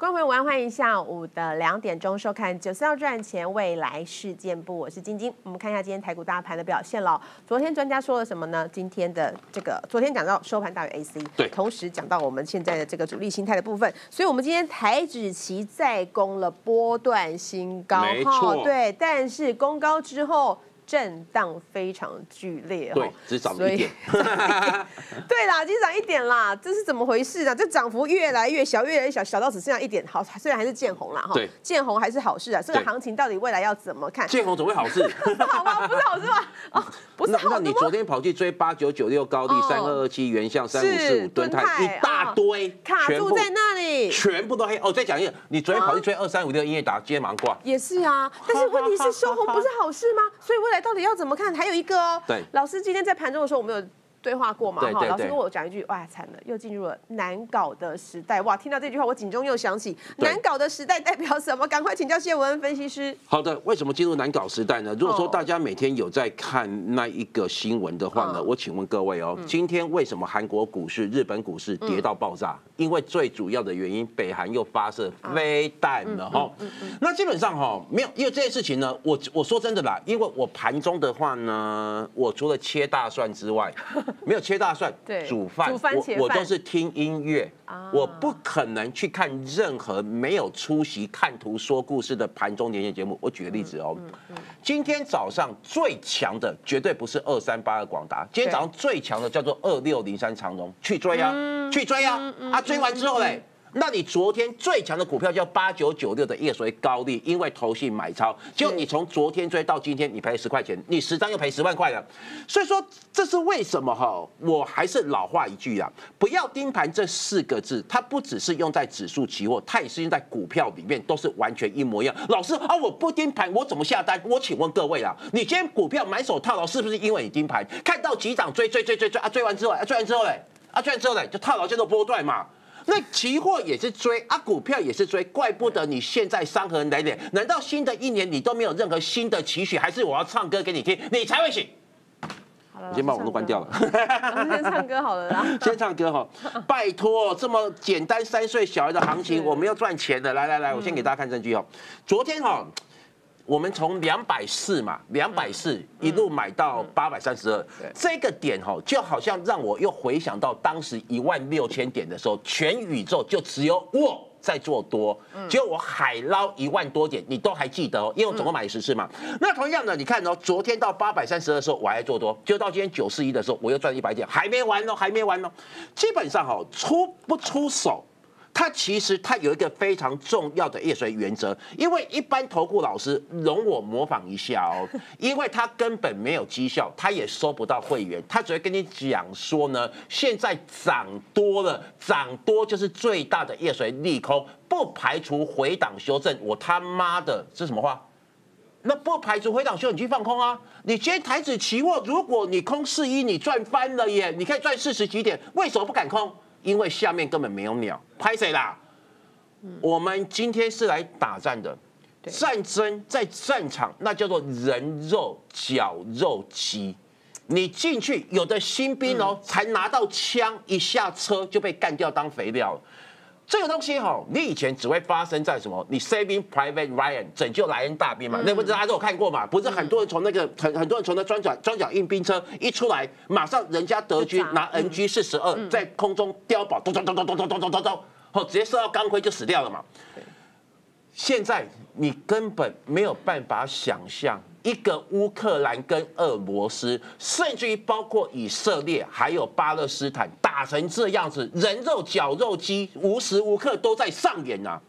观众朋友们，欢迎下午的2点钟收看《94要赚钱未来事件部》，我是晶晶。我们看一下今天台股大盘的表现了。昨天专家说了什么呢？今天的昨天讲到收盘大于 AC， 对， 同时讲到我们现在的这个主力心态的部分，所以我们今天台指期再攻了波段新高， 没错， 对，但是攻高之后。震荡非常剧烈， 对，只涨了1点。 对啦，只涨1点啦，这是怎么回事呢？这涨幅越来越小，越来越小，小到只剩下1点。好，虽然还是见红啦，哈，见红还是好事啊。这个行情到底未来要怎么看？ 见红怎么会好事？ 不好吗？不是好事吗？哦，不是好事吗？ 那你昨天跑去追8996高丽、3227原相、3545敦泰，一大堆卡住在那里， 全部都黑。哦，再讲一个，你昨天跑去追2356英业达，今天马上挂。 也是啊，但是问题是收红不是好事吗？所以未来到底要怎么看？还有一个哦， 对， 老师今天在盘中的时候，我们有对话过嘛？ 哈， 老师跟我讲一句，哇，惨了，又进入了难搞的时代。哇，听到这句话，我警钟又响起。难搞的时代代表什么？赶快请教谢文恩分析师。 好的，为什么进入难搞时代呢？如果说大家每天有在看那一个新闻的话呢，我请问各位哦，今天为什么韩国股市、日本股市跌到爆炸？因为最主要的原因，北韩又发射飞弹了哈。那基本上哈没有，因为这件事情呢，我说真的啦，因为我盘中的话呢，我除了切大蒜之外。没有切大蒜，煮饭，我都是听音乐，我不可能去看任何没有出席看图说故事的盘中连线节目。我举个例子哦，今天早上最强的绝对不是238的广达，今天早上最强的叫做2603长荣，去追啊，去追啊，追完之后嘞。那你昨天最强的股票叫8996的业所谓高利，因为投信买超，结果你从昨天追到今天，你赔10块钱，你10张又赔10万块了。所以说这是为什么哈？我还是老话一句啊，不要盯盘这4个字，它不只是用在指数期货，它也是用在股票里面，都是完全一模一样。老师啊，我不盯盘，我怎么下单？我请问各位啊，你今天股票买手套牢，是不是因为你盯盘？看到急涨追啊，追完之后嘞，就套牢叫做波段嘛。那期货也是追啊，股票也是追，怪不得你现在伤痕累累。难道新的1年你都没有任何新的期许，还是我要唱歌给你听，你才会醒？ 好了， 我先把网络关掉了。 先唱歌好了啦。 先唱歌哈，拜托，这么简单3岁小孩的行情，我们要赚钱的。来，我先给大家看证据哦。昨天哈。我们从240嘛，240一路买到832，这个点哈，就好像让我又回想到当时16000点的时候，全宇宙就只有我在做多，结果我海捞1万多点，你都还记得哦，因为我总共买10次嘛。那同样的，你看哦，昨天到832的时候我还做多，就到今天941的时候我又赚100点，还没完哦。基本上哈，出不出手。它其实有一个非常重要的业税原则，因为一般投顾老师容我模仿一下哦，因为他根本没有绩效，他也收不到会员，他只会跟你讲说呢，现在涨多了，涨多就是最大的业税利空，不排除回档修正。我他妈的这是什么话？那不排除回档修正，你去放空啊！你今天台指期货，如果你空41，你赚翻了耶，你可以赚40几点，为什么不敢空？因为下面根本没有鸟，拍谁啦？我们今天是来打战的，战争在战场那叫做人肉绞肉机。你进去，有的新兵哦，才拿到枪，一下车就被干掉当肥料了。这个东西哈，你以前只会发生在什么？你 Saving Private Ryan 拯救莱恩大兵嘛，那不是大家都有看过嘛？不是很多人从那个很多人从那装甲运兵车一出来，马上人家德军拿 NG42在空中碉堡，咚，直接射到钢盔就死掉了嘛。现在你根本没有办法想象。一个乌克兰跟俄罗斯，甚至于包括以色列还有巴勒斯坦打成这样子，人肉绞肉机无时无刻都在上演啊！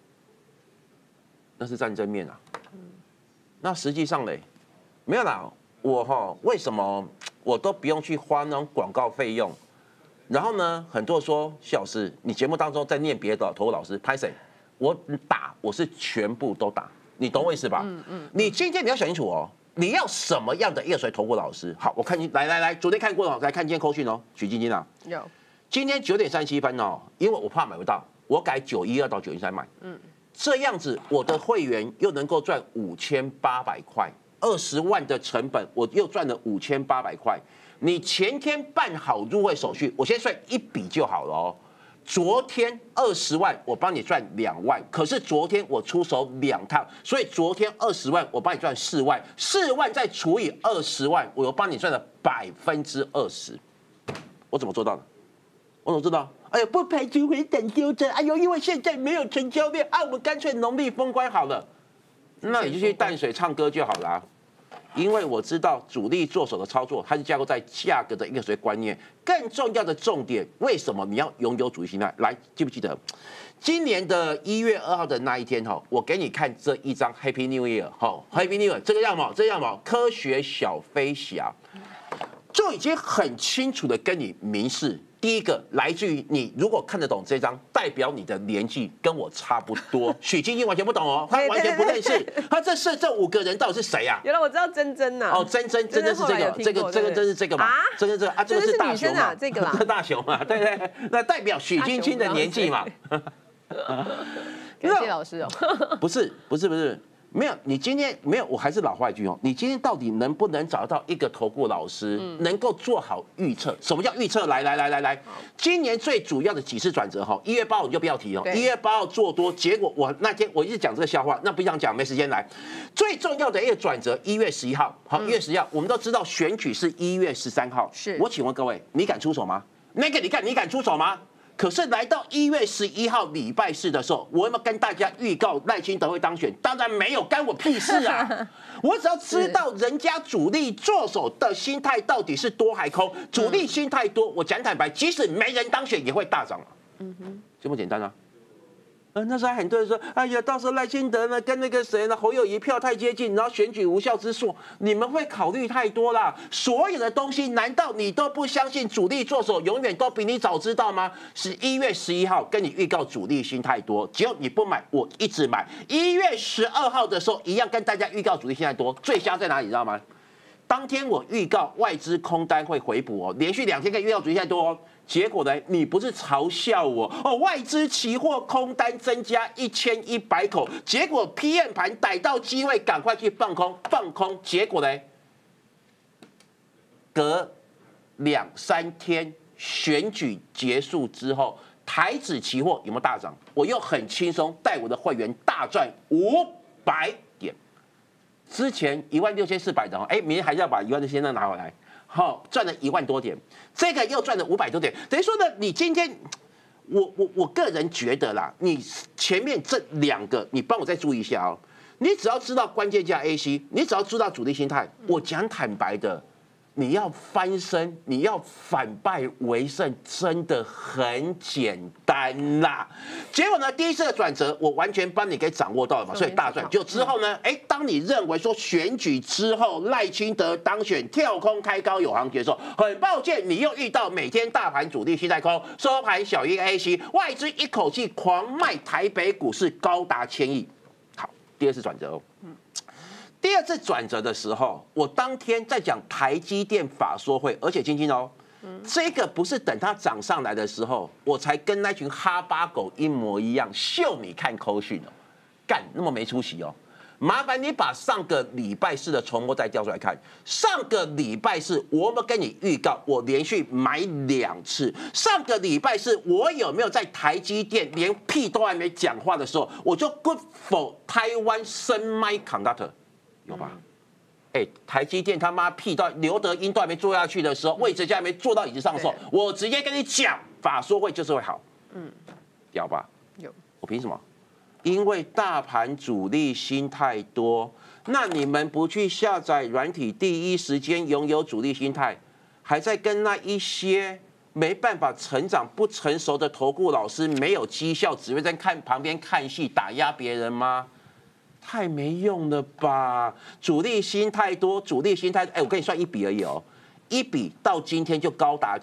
那是战争面啊。那实际上嘞，没有啦。我为什么我都不用去花那种广告费用？然后呢，很多人说谢老师，你节目当中在念别的投顾老师，拍谁？我是全部都打。你懂我意思吧？你今天你要想清楚哦，你要什么样的业水投顾老师？好，我看你来，昨天看过了，来看今天扣讯哦，许晶晶啊， 有， 今天9点37分哦，因为我怕买不到，我改912到913买，这样子我的会员又能够赚5800块，20万的成本我又赚了5800块。你前天办好入会手续，我先算一笔就好了哦。 昨天20万我帮你赚2万，可是昨天我出手2趟，所以昨天20万我帮你赚4万，4万再除以20万，我又帮你赚了20%。我怎么做到的？我怎么做到？哎呦，不排除回档修正。哎呦，因为现在没有成交量啊，我们干脆农历封关好了。那你就去淡水唱歌就好了。因为我知道主力做手的操作，它是架构在价格的一个观念。更重要的重点，为什么你要拥有主力心态？来，记不记得今年的1月2号的那一天哈，我给你看这一张 Happy New Year 哈 ，Happy New Year 这个样貌，科学小飞侠就已经很清楚的跟你明示。第一个来自于你，如果看得懂这张，代表你的年纪跟我差不多。许晶晶完全不懂哦，他完全不认识。他这5个人到底是谁啊？ 原来我知道珍珍呐。 哦，珍珍是这个，这个是这个嘛？珍珍这个啊，这个是大熊嘛？ 这个啦， 这大熊嘛？对对，那代表许晶晶的年纪嘛？ 感谢老师哦。 不是。没有，你今天没有，我还是老话一句哦，你今天到底能不能找到一个投顾老师，能够做好预测？什么叫预测？来，今年最主要的几次转折哈，1月8号你就不要提哦，1月8号做多，结果我那天我一直讲这个笑话，那不想讲，没时间来。最重要的一个转折，1月11号，好，1月11号，我们都知道选举是1月13号， 是我请问各位，你敢出手吗？那个你敢出手吗？可是来到1月11号礼拜4的时候，我有没有跟大家预告赖清德会当选？当然没有，干我屁事啊！我只要知道人家主力做手的心态到底是多还空，主力心态多，我讲坦白，即使没人当选也会大涨。这么简单啊！那时候很多人说，哎呀，到时候赖清德呢跟那个谁呢侯友宜票太接近，然后选举无效之诉，你们会考虑太多啦。所有的东西，难道你都不相信主力做手永远都比你早知道吗？是1月11号跟你预告主力心太多，只要你不买，我一直买。1月12号的时候，一样跟大家预告主力心太多，最瞎在哪里，你知道吗？当天我预告外资空单会回补哦，连续2天跟预告主力太多哦。结果呢？你不是嘲笑我哦？外资期货空单增加1100口，结果 PM 盘逮到机会，赶快去放空。结果呢？隔2、3天选举结束之后，台指期货有没有大涨？我又很轻松带我的会员大赚500点。之前16400的哦，明天还是要把16000再拿回来。好，赚了1万多点，这个又赚了500多点，等于说呢，你今天，我个人觉得啦，你前面这2个，你帮我再注意一下哦，你只要知道关键价 AC， 你只要知道主力心态，我讲坦白的，你要翻身，你要反败为胜，真的很简单啦。结果呢，第一次的转折，我完全帮你给掌握到了嘛，所以大赚。就之后呢，当你认为说选举之后赖清德当选，跳空开高有行情的时候，很抱歉，你又遇到每天大盘主力心态空，收盘小于 AC， 外资一口气狂卖台北股市高达1000亿。好，第二次转折哦。第二次转折的时候，我当天在讲台积电法说会，而且晶晶哦，这个不是等它涨上来的时候，我才跟那群哈巴狗一模一样秀你看扣讯哦，干那么没出息哦。麻烦你把上个礼拜4的重播再调出来看。上个礼拜4我有没有跟你预告，我连续买2次？上个礼拜4我有没有在台积电连屁都还没讲话的时候，我就 good for 台湾semiconductor？有吧？台积电他妈屁到刘德英都还没做下去的时候，魏哲家还没坐到椅子上的时候，我直接跟你讲，法说会就是会好，屌吧？ 有， 我凭什么？因为大盘主力心太多，那你们不去下载软体，第一时间拥有主力心态，还在跟那一些没办法成长、不成熟的投顾老师没有绩效，只会在旁边看戏打压别人吗？太没用了吧！主力心太多，我跟你算一笔而已哦，一笔到今天就高达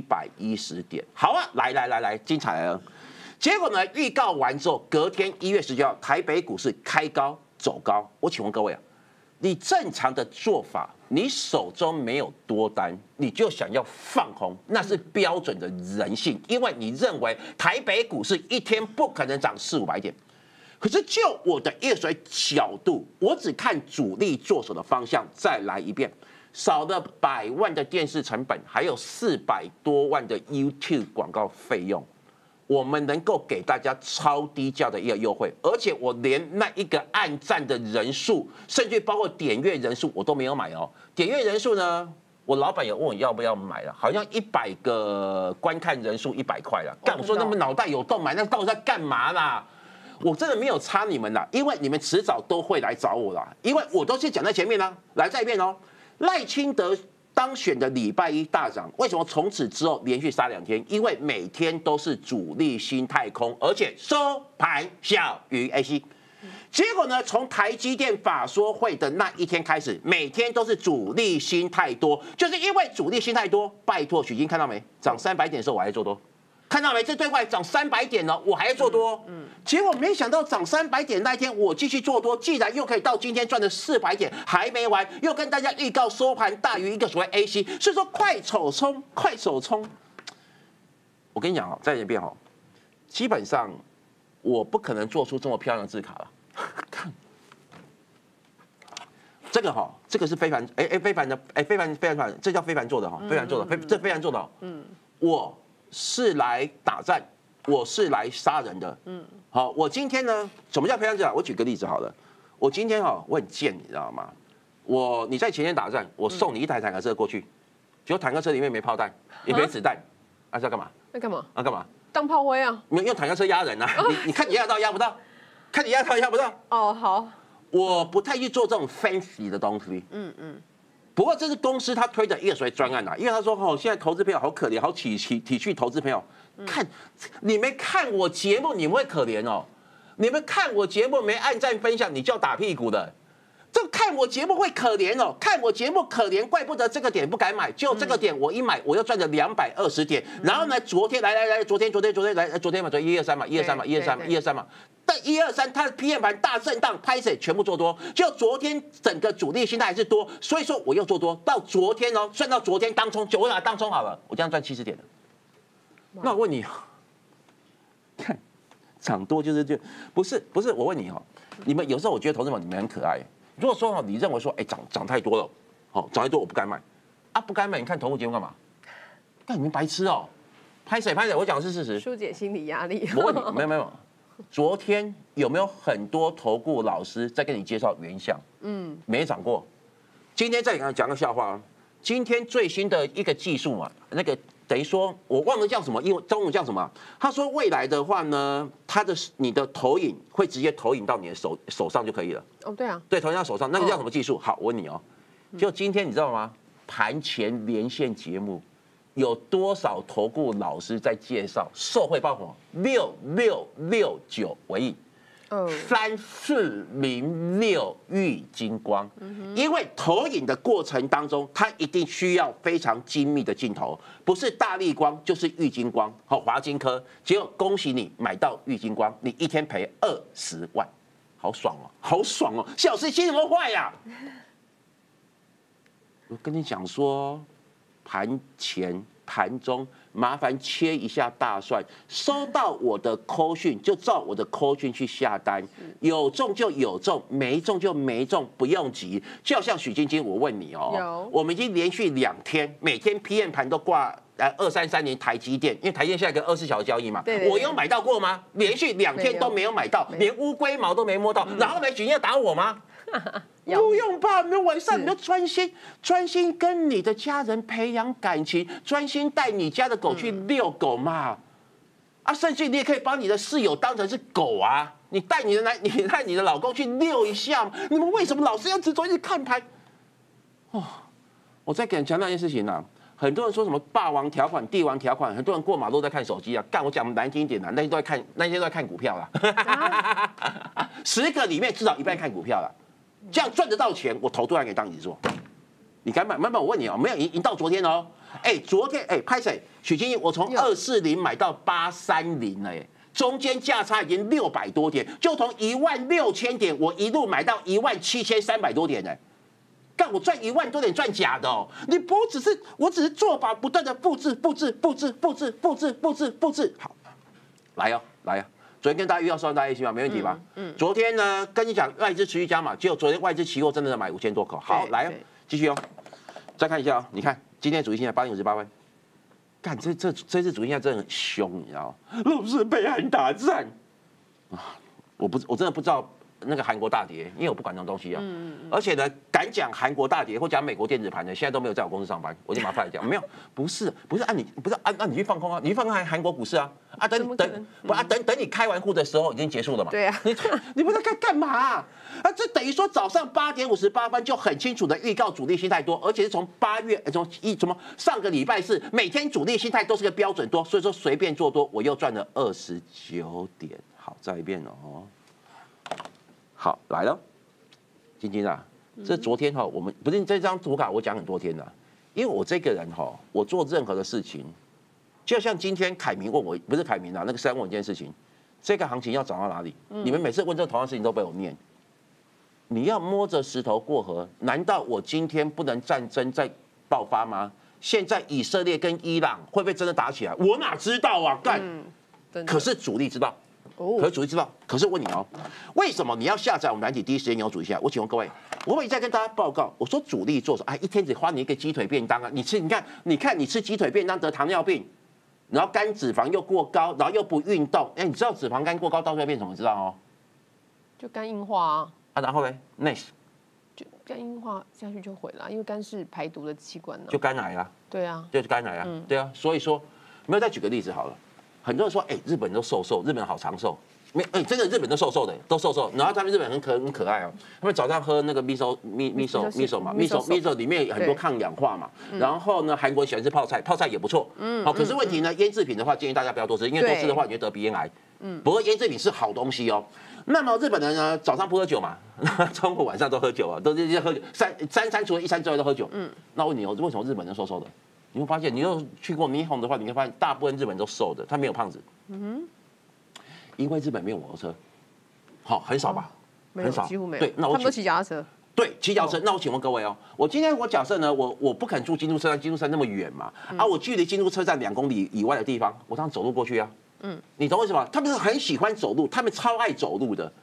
710点。好啊，来，精彩了。结果呢，预告完之后，隔天1月19号，台北股市开高走高。我请问各位啊，你正常的做法，你手中没有多单，你就想要放空，那是标准的人性，因为你认为台北股市一天不可能涨400、500点。可是就我的业水角度，我只看主力做手的方向。再来一遍，少了100万的电视成本，还有400多万的 YouTube 广告费用， 我们能够给大家超低价的一个优惠，而且我连那一个按赞的人数，甚至包括点阅人数，我都没有买哦。点阅人数呢，我老板有问我要不要买了，好像100个观看人数100块了。干，我说那么脑袋有洞买，那到底在干嘛啦？我真的没有差你们啦，因为你们迟早都会来找我啦，因为我都是讲在前面啦。来再一遍哦，赖清德当选的礼拜一大涨，为什么从此之后连续杀2天？因为每天都是主力心太空，而且收盘小于 AC。结果呢，从台积电法说会的那一天开始，每天都是主力心太多，就是因为主力心太多。拜托，许金看到没？涨300点的时候我还做多。看到没？这对外涨300点了，我还要做多。结果没想到涨300点那一天，我继续做多，既然又可以到今天赚了400点，还没完，又跟大家预告收盘大于一个所谓 AC， 所以说快手冲，快手冲。我跟你讲哦，在这边哦，基本上我不可能做出这么漂亮的字卡了。看这个哈，这个是非凡，非凡的，非凡，这叫非凡做的哈，非凡做的，这非凡做的哦。我是来打战，我是来杀人的。好，我今天呢，什么叫非常战？我举个例子好了，我今天哈，我很贱，你知道吗？你在前线打战，我送你一台坦克车过去，结果坦克车里面没炮弹，也没子弹，是要干嘛？ 那干嘛？ 干嘛？ 当炮灰啊！ 你用坦克车压人啊？你看你压得到压不到？看你压得到压不到？ 哦，好。我不太去做这种 fancy 的东西。不过这是公司他推的一个所谓专案啊，因为他说哦，现在投资朋友好可怜，好体恤投资朋友。看你们看我节目，你们会可怜哦。你们看我节目没按赞分享，你就要打屁股的。这看我节目会可怜哦，看我节目可怜，怪不得这个点不敢买，就这个点我一买，我又赚了220点。然后呢，昨天来，昨天来，昨天嘛，123嘛，123嘛。但123它的 PM 盘大震荡，拍谁全部做多，就昨天整个主力心态还是多，所以说我又做多，到昨天哦，算到昨天当冲，我把它当冲好了，我这样赚70点了。那我问你，看涨多就是不是？我问你哦，你们有时候我觉得投资者你们很可爱。如果说哦，你认为说涨太多了，好涨太多我不敢买啊，不敢买，你看投顾节目干嘛？干你们白痴哦，拍谁？我讲的是事实。 疏解心理压力。 我问你，没有。昨天有没有很多投顾老师在跟你介绍原相？没涨过。今天再讲个笑话啊。今天最新的一个技术嘛，那个等于说我忘了叫什么，因为中文叫什么？他说未来的话呢，你的投影会直接投影到你的手上就可以了。 哦，对啊， 对，投影到手上，那个叫什么技术？好，我问你哦，就今天你知道吗？盘前连线节目。有多少投顾老师在介绍受惠爆火6669为意3406玉金光，因为投影的过程当中，它一定需要非常精密的镜头，不是大立光就是玉金光，好华金科。结果恭喜你买到玉金光，你一天赔20万，好爽哦，好爽哦！谢老师心怎么坏呀？我跟你讲说。盘前、盘中，麻烦切一下大蒜，收到我的扣讯就照我的扣讯去下单，有中就有中，没中就没中，不用急。就像许晶晶，我问你哦，我们已经连续2天，每天 PM 盘都挂2330台积电，因为台积电现在跟24小时交易嘛，我有买到过吗？连续2天都没有买到，连乌龟毛都没摸到，然后呢，许晶要打我吗？不用怕，你们晚上你就专心跟你的家人培养感情，专心带你家的狗去遛狗嘛。甚至你也可以把你的室友当成是狗啊，你带你的老公去遛一下。你们为什么老是要执着一直看盘？我再给你强调一件事情啊，很多人说什么霸王条款、帝王条款，很多人过马路在看手机啊。干，我讲难听一点啊，那些都在看股票啦。10个里面至少1半看股票啦。这样赚得到钱，我头都还可以当你做。你敢买？慢慢我问你哦，没有赢到昨天哦。昨天拍谁？许金英，我从240买到830了，中间价差已经600多点，就从16000点，我一路买到17300多点呢。干，我赚1万多点赚假的哦。我只是做法不断的复制。好，来哦。昨天跟大家预告收大家一起嘛，没问题吧？昨天呢，跟你讲外资持续加码，结果昨天外资期货真的买5000多口。好，来哦，继续哦，再看一下哦，你看今天主力现在858分， 干这次主题现在真的很凶，你知道吗？老师北韩打战啊，我真的不知道那个韩国大跌，因为我不管这种东西啊。而且呢，敢讲韩国大跌或讲美国电子盘的，现在都没有在我公司上班，我就马上来讲，没有，不是按你去放空啊，你去放空韩国股市啊，等你开完户的时候已经结束了嘛。 对啊， 你不知道该干嘛啊？这等于说早上8点58分就很清楚的预告主力心态多，而且是从上个礼拜四每天主力心态都是个标准多，所以说随便做多，我又赚了29点。好，再一遍哦。好，来了，晶晶啊，这昨天我们不是这张图卡我讲很多天了，因为我这个人我做任何的事情，就像今天凯明问我，不是凯明啊，那个3问我一件事情，这个行情要涨到哪里？你们每次问这同样事情都被我念。你要摸着石头过河，难道我今天不能战争再爆发吗？现在以色列跟伊朗会不会真的打起来？我哪知道啊，干！可是主力知道。可是我问你为什么你要下载我们软体第一时间有主力下来？我请问各位，我会再跟大家报告，我说主力做什么？一天只花你一个鸡腿便当啊！你看你吃鸡腿便当得糖尿病，然后肝脂肪又过高，然后又不运动，你知道脂肪肝过高到最后变什么？知道就肝硬化啊。 然后呢 ，next， 就肝硬化下去就毁了，因为肝是排毒的器官就肝癌啦。 对啊， 就是肝癌啊。对啊，所以说，没有再举个例子好了。很多人说，日本都瘦，日本好长寿。真的日本都瘦瘦的，都瘦瘦。然后他们日本很可爱哦，他们早上喝那个miso 里面很多抗氧化嘛。然后呢，韩国喜欢吃泡菜，泡菜也不错。好，可是问题呢，腌制品的话，建议大家不要多吃，因为多吃的话你会得鼻咽癌。不过腌制品是好东西哦。那么日本人呢，早上不喝酒嘛，中午晚上都喝酒啊，都是喝酒，三餐除了一餐之外都喝酒。那我问你为什么日本人瘦瘦的？你会发现，你又去过霓虹的话，你会发现大部分日本人都瘦的，他没有胖子。因为日本没有摩托车，很少吧？ 很少，几乎没有。 对，那他们都骑脚踏车。 对，骑脚踏车。那我请问各位我今天假设呢，我不肯住京都车站，京都车站那么远嘛，我距离京都车站2公里以外的地方，我当然走路过去啊。你懂为什么？他们是很喜欢走路，他们超爱走路的。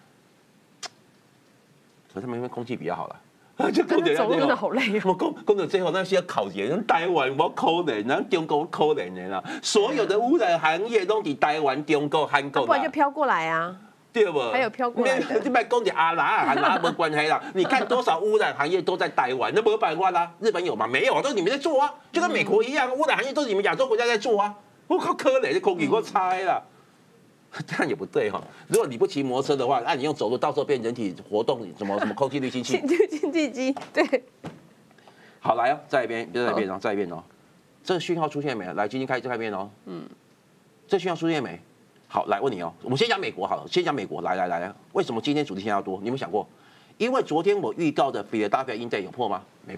可是他们因为空气比较好了。 就走路真的好累哦。讲到最后那些考研，台湾我可怜，然后中国可怜的啦。所有的污染行业都在台湾、中国、韩国。 不然就飘过来啊。 对不？ 还有飘过来的。 你别讲阿拉没关系啦。你看多少污染行业都在台湾，那没有办法啦。日本有吗？没有，都是你们在做啊。就跟美国一样，污染行业都是你们亚洲国家在做啊。我靠，可怜，这空气给我差啦。这样也不对如果你不骑摩托车的话，你用走路，到时候变人体活动什么空气滤清器、 清净机，对。 好，来再一遍，再一遍这个讯号出现没有？来，今天开一遍这讯号出现没？好，来问你我们先讲美国好了，先讲美国，来，为什么今天主题现在要多？你有没有想过？因为昨天我预告的菲尔达菲亚 Index 有破吗？没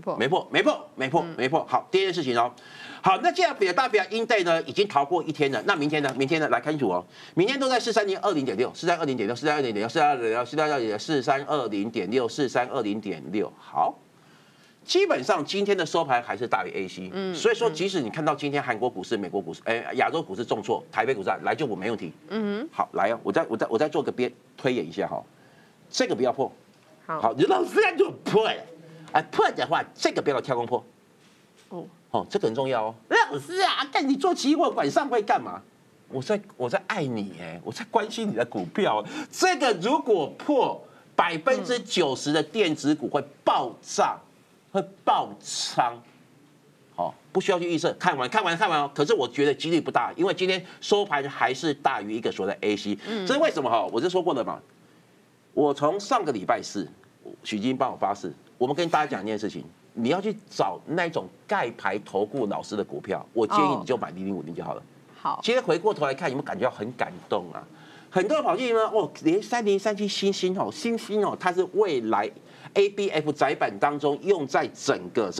破。好，第一件事情好，那既然菲尔达菲亚 Index 呢已经逃过一天了，那明天呢？来看清楚明天都在4320.6，好，基本上今天的收盘还是大于 AC，所以说即使你看到今天韩国股市、美国股市、亚洲股市重挫，台北股市来就我没问题。好，来我再做个推演一下这个不要破。好，你老师就破破的话，这个不要跳空破。这个很重要老师啊，干你做期货晚上会干嘛？我在爱你我在关心你的股票。这个如果破90%的电子股会爆炸，会爆仓。不需要去预测，看完可是我觉得几率不大，因为今天收盘还是大于一个所谓的 AC。这是为什么我就说过了嘛。我从上个礼拜四，许金帮我发誓，我们跟大家讲一件事情，你要去找那种盖牌投顾老师的股票，我建议你就买0050就好了。 好， 今天回过头来看，有没有感觉到很感动啊？很多人跑进呢，连3037星星它是未来 ABF 载板当中用在整个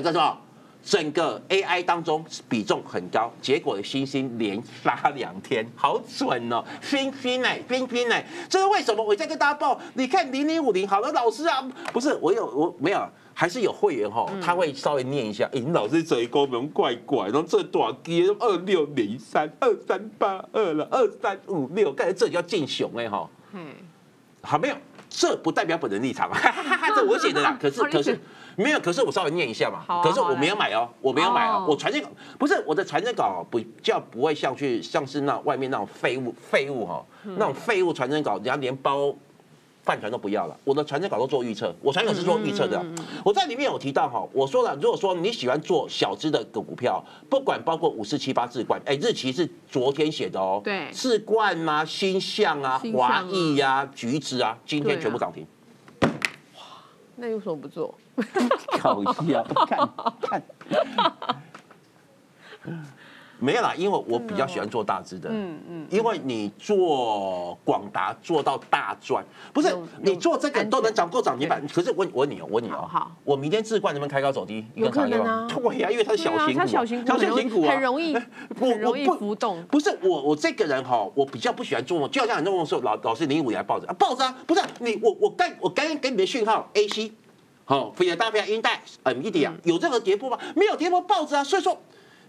AI 当中比重很高，结果星星连杀2天，好准星星这是为什么？我再跟大家报，你看0050好了，老师啊，不是我没有，还是有会员他会稍微念一下，你老师这一功能怪，然后这大基2603、2382了，2356，感觉这叫进雄好没有？这不代表本人立场，这我写的啦。可没有，可是我稍微念一下嘛。 好啊可是我没有买哦，我没有买哦。 哦我传真稿不是我的传真稿，比较不会像是那外面那种废物哈，那种废物传真稿，人家连包饭团都不要了。我的传真稿都做预测，我传真稿是做预测的。我在里面有提到哈，我说了，如果说你喜欢做小只的股票，不管包括5478智冠，日期是昨天写的哦。 对智冠啊、星象啊、华裔啊、橘子啊，今天全部涨停。 那有什么不做？ 搞笑，看，没有啦，因为我比较喜欢做大只的，因为你做广达做到大赚，不是你做这个都能涨停板，可是我问你哦， 好， 我明天智冠能不能开高走低？ 有可能啊， 对呀，因为它是小型股， 它小型股很容易浮动。 不是我这个人哈，我比较不喜欢做，就好像很多人说老师015来抱着啊，不是你我刚给你的讯号 AC。好，菲尔达菲亚、英戴、NVIDIA有任何跌破吗？没有跌破，抱着啊。所以说，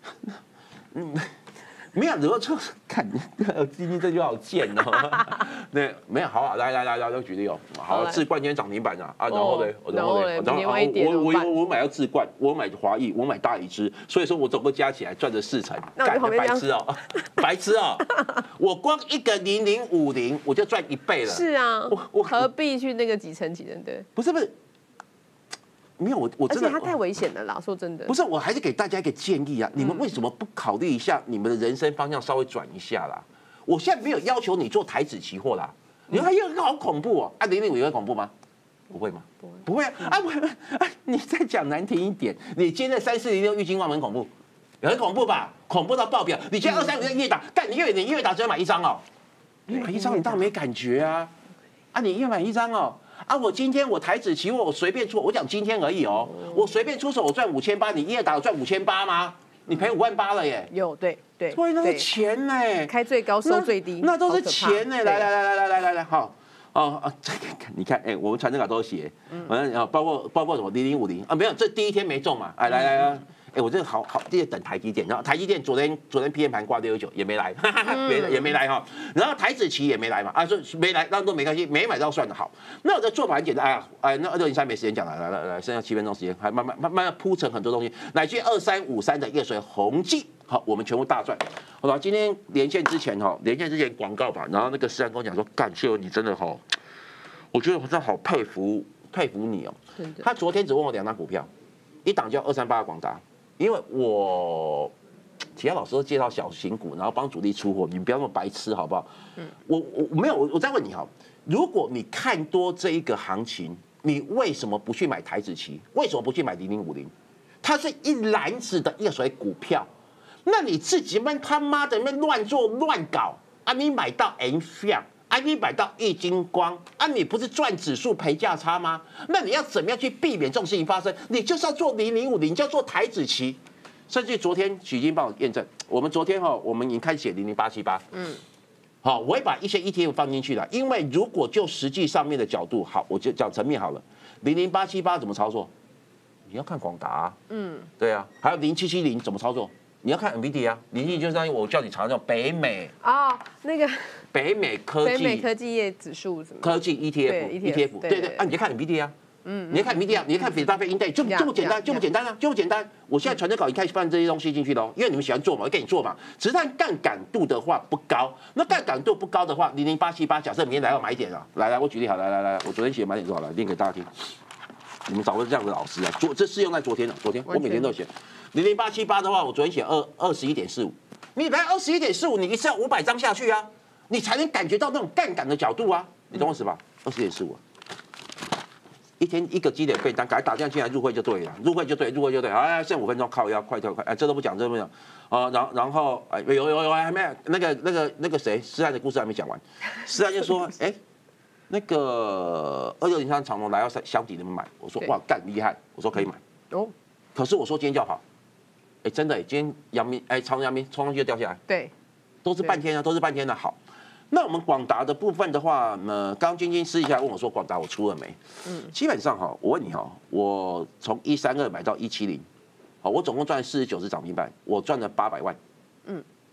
没有，如果说看今天这句好贱哦。对，没有，好，来，举例哦。好，智冠今天涨停板啊，然后呢，我买到智冠，我买华裔，我买大一只，所以说我总共加起来赚了4成。干白痴哦，白痴哦！我光一个0050我就赚1倍了。 是啊，我何必去那个几层对？ 不是。没有我真的， 而且它太危险了啦！说真的， 不是，我还是给大家一个建议啊，你们为什么不考虑一下你们的人生方向稍微转一下啦？我现在没有要求你做台指期货啦，你说又好恐怖哦，005会恐怖吗？不会吗？不会啊！你再讲难听一点，你今天的3406玉金光很恐怖，也很恐怖吧？恐怖到爆表！你今天235月打，干你月打只要买1张哦，你买1张你当然没感觉啊，你月买1张哦。我今天我台指期货我随便出，我讲今天而已哦，我随便出手我赚5800，你一夜打我赚5800吗？你赔58000了耶！ 有对， 那是钱呢， 开最高收最低， 那都是钱呢。来，好这个你看，我们传真稿都写，包括什么0050啊，没有，这第一天没中嘛，来。我这个好，这等台积电，然后台积电昨天 PM 盘挂619也没来，也没来哈，然后台指期也没来嘛，说没来，那都没关系，没买到算的好。那我的做法很简单，那2603没时间讲了，来，剩下7分钟时间，还慢慢铺成很多东西，乃至2353的夜水宏基，好，我们全部大赚。好吧，今天连线之前广告吧，然后那个思安跟我讲说，干秀你真的好，我觉得我真的好佩服你哦。他昨天只问我2档股票，一档叫238的广达。因为我其他老师都介绍小型股，然后帮主力出货，你不要那么白痴好不好？我没有，我再问你哈，如果你看多这一个行情，你为什么不去买台指期？为什么不去买0050？它是一篮子的一水股票，那你自己们他妈的乱做乱搞你买到 NVIDIA。你买到玉金光你不是赚指数赔价差吗？那你要怎么样去避免这种事情发生？你就是要做0050，你就要做台指期。甚至昨天许金帮我验证，我们昨天我们已经开始写00878，好，我会把一些 ETF 放进去了，因为如果就实际上面的角度，好，我就讲层面好了，00878怎么操作？你要看广达对啊，还有0770怎么操作？你要看 NVIDIA 啊，07就是当于我叫你查叫北美那个北美科技业指数什么科技 ETF，对，你就看 NVIDIA 啊，你要看 NVIDIA，你要看菲达菲 Index，就这么简单，就这么简单。我现在传真稿已经开始放这些东西进去了，因为你们喜欢做嘛，我给你做嘛。只是它杠杆度的话不高，那杠杆度不高的话，00878，假设明天来要买点啊，来，我举例好，来，我昨天写的买点多少来念给大家听。你们找个这样的老师啊，这适用在昨天我每天都写。00878的话，我昨天写21.45，你本来21.45，你一次要500张下去啊，你才能感觉到那种杠杆的角度啊，你懂我意思吧？21.45，一天一个积点可以赶快打电话进来入会就对了，入会就对，剩5分钟，靠腰，快，这都不讲，然后有还没有那个谁，施安的故事还没讲完，施安就说，那个2603长荣来要箱底，你们买？我说哇，干厉害，我说可以买。可是我说今天就要跑，真的，今天阳明长荣阳明冲上去就掉下来， 对， 都是半天的好。那我们广达的部分的话，刚晶晶私底下问我说，广达我出了没？基本上我问你我从132买到170，我总共赚49只涨停板，我赚了800万。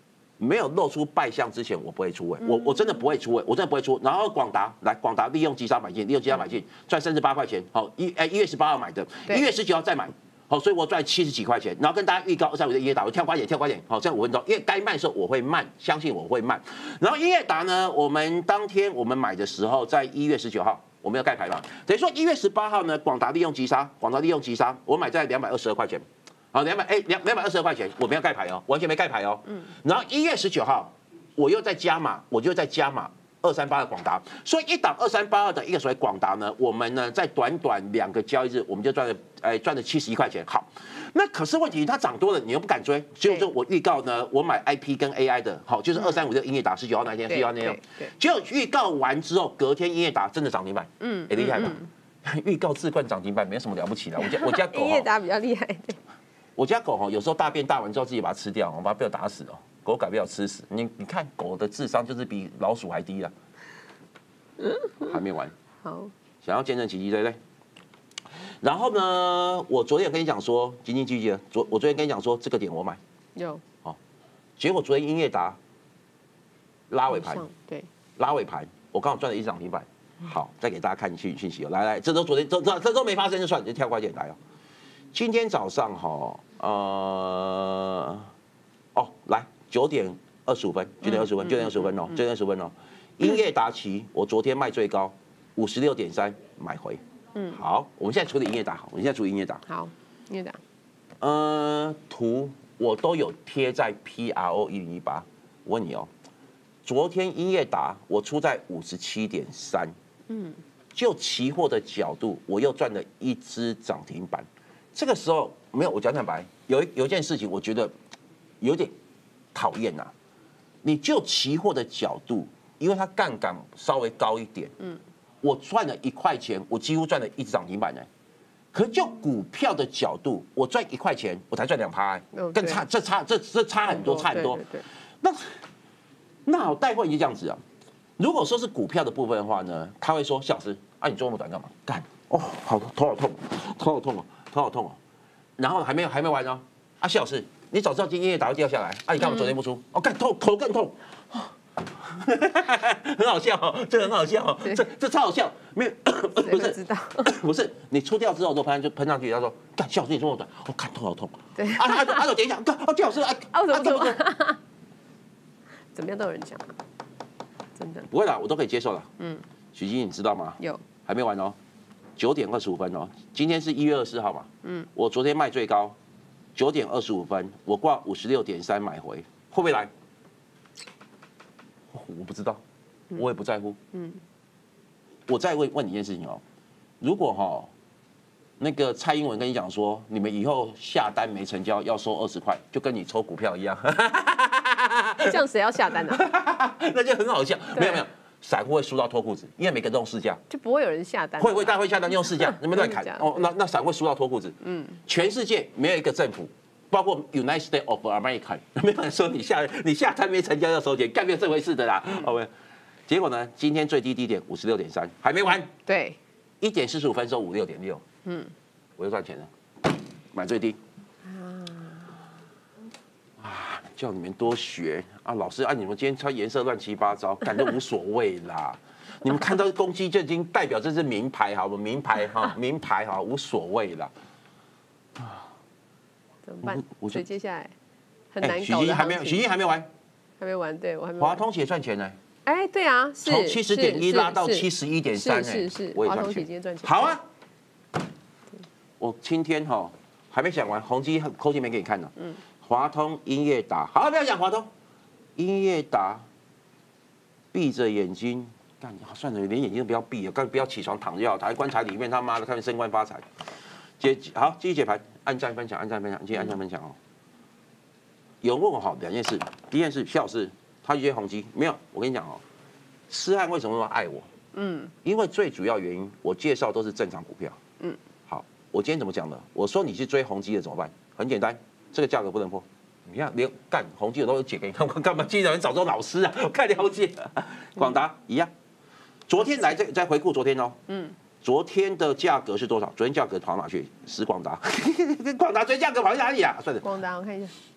没有露出败相之前，我不会出位，我真的不会出位，我真的不会出。然后广达利用急杀买进，利用急杀买进，赚38块钱。好，1月18号买的，1月19号再买。好，所以我赚70几块钱，然后跟大家预告235的英业达，我跳快点，好，这样5分钟，因为该慢的时候我会慢，相信我会慢。然后英业达呢，我们当天我们买的时候，在1月19号，我们要盖牌嘛，等于说1月18号呢，广达利用急杀，我买在222块钱，好，222块钱，我没有盖牌哦，完全没盖牌哦。然后1月19号，我又在加码238的广达，所以一档2382的一个所谓广达呢，我们呢在短2个交易日，我们就赚了71块钱。好，那可是问题它涨多了，你又不敢追，所以说我预告呢，我买 IP 跟 AI 的，好，就是235的英业达19号那天，19号那天，结果预告完之后，隔天英业达真的涨停板，厉害吧？预告自冠涨停板没什么了不起的，我家狗英业达比较厉害， 我家狗有时候大便大完之后自己把它吃掉，我把它被我打死哦。狗改不了吃屎，你看狗的智商就是比老鼠还低啊！还没完， 好， 想要见证奇迹，对不对？然后呢，我昨天跟你讲说，基金记得，我昨天跟你讲说这个点我买， 有， 好，结果昨天英业达拉尾盘， 对， 拉尾盘，我刚好赚了1涨停板。好，再给大家看讯息哦，来，这都昨天这都没发生就算，就跳快点来哦。今天早上来。9点25分，9点25分哦。英业达期我昨天卖最高56.3买回。好，我们现在处理英业达， 好，英业达。 图我都有贴在 PRO1018。我问你哦，昨天英业达我出在57.3，就期货的角度，我又赚了1只涨停板。这个时候没有，我讲坦白，有一件事情，我觉得有点讨厌呐，你就期货的角度，因为它杠杆稍微高一点，我赚了1块钱，我几乎赚了1只涨停板呢。可就股票的角度，我赚1块钱，我才赚2%，更差，这差很多，差很多。那好，带货已经这样子啊。如果说是股票的部分的话呢，他会说：“小时啊，你做那么短干嘛？干哦，好头好痛哦。”然后还没完哦，啊，谢老师。你早知道今天打会掉下来，啊！你看我昨天不出，哦，干头更痛，很好笑哦，这个很好笑哦，这超好笑，没有不是，你出掉之后都喷上去，他说干谢老师你这么短，哦，看头好痛， 对， 啊，我等一下，干谢老师怎么样都有人讲，真的不会啦，我都可以接受了，许基你知道吗？ 有，还没完哦，9点25分哦，今天是1月24号嘛，我昨天卖最高。9点25分，我挂56.3买回，会不会来？我不知道，我也不在乎。我再问你一件事情哦，如果那个蔡英文跟你讲说，你们以后下单没成交要收20块，就跟你抽股票一样。 这样谁要下单呢？ 那就很好笑。没有，散户会输到脱裤子，因为每个人都用市价， 就不会有人下单。 大家会下单用市价，你们乱砍哦。那散户会输到脱裤子。全世界没有一个政府，包括 United States of America， 没有人说你下单没成交要收钱，干没有这回事的啦。OK， 结果呢，今天最低点56.3，还没完。 对 ，1点45分收56.6，我又赚钱了，买最低。叫你们多学啊！老师啊，你们今天穿颜色乱七八糟，感觉无所谓啦。你们看到公鸡就已经代表这是名牌，好不？名牌哈，无所谓啦。 怎么办？所以接下来很难搞的。 许昕还没完， 对我还没。 华通也赚钱呢。 哎，对啊，是从70.1拉到71.3， 是， 我也赚钱。今天赚钱。 好啊，我今天还没讲完，宏基口径没给你看呢。华通、英业达，好，不要讲华通，英业达，闭着眼睛干，算了，连眼睛都不要闭了，不要起床躺就好，躺在棺材里面，他妈的看升官发财。好，继续解盘，按赞分享，继续按赞分享哦。有人问我2件事，第一件事，谢老师，他约宏基没有？我跟你讲施汉为什么那么爱我？因为最主要原因，我介绍都是正常股票。好，我今天怎么讲的？我说你去追宏基的怎么办？很简单。这个价格不能破，你看连干宏基我都有解给你看，干嘛？经常人找这种老师啊，我看了解。广达一样，昨天来再回顾昨天哦，昨天的价格是多少？昨天价格跑哪去？广达，广达昨天价格跑去哪里啊？算了， 广达我看一下，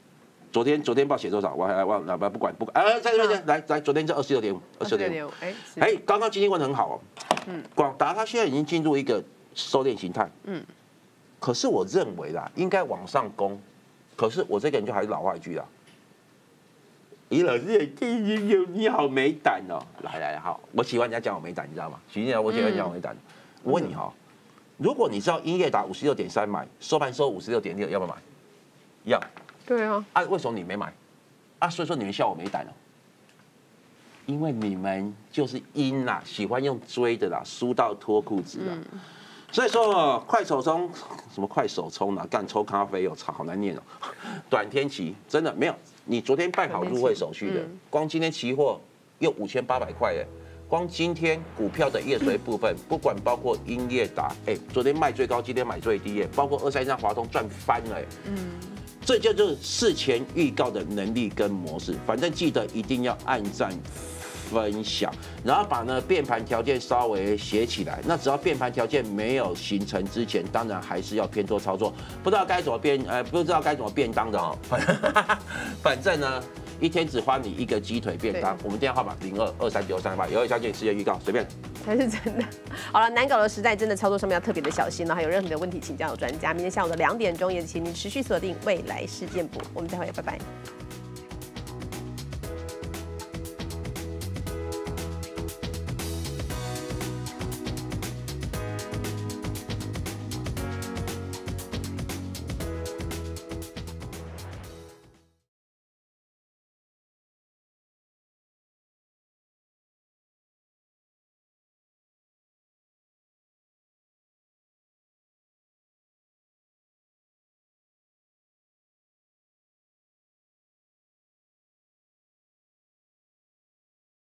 昨天报写多少？我还忘了，不管，在这边来，昨天这26.5，26.5，刚刚今天问得很好哦。广达它现在已经进入一个收敛形态，可是我认为啦，应该往上攻。可是我这个人就还是老话一句啦，李老师，你好没胆哦！来，好，我喜欢人家讲我没胆，你知道吗？徐静我喜欢讲我没胆。我问你哈，如果你知道英业达56.3买，收盘收56.6，要不要买？要。 对啊。 为什么你没买？所以说你们笑我没胆哦。因为你们就是阴啦，喜欢用追的啦，输到脱裤子啦。所以说快手冲什么快手冲啊，干抽咖啡哦，好难念哦。短天期真的没有，你昨天办好入会手续的，光今天期货又5800块耶。光今天股票的业税部分，不管包括英业达，昨天卖最高，今天买最低耶，包括233华通赚翻了耶。这就是事前预告的能力跟模式，反正记得一定要按赞分享，然后把变盘条件稍微写起来。那只要变盘条件没有形成之前，当然还是要偏多操作。不知道该怎么便当的哦，反正呢，一天只花你一个鸡腿便当。我们电话号码0223963238，有小姐事先预告，随便。 才是真的。好了，难搞的时代，真的操作上面要特别的小心了。还有任何的问题，请教有专家。明天下午的2点钟，也请您持续锁定未来事件部。我们再会，拜拜。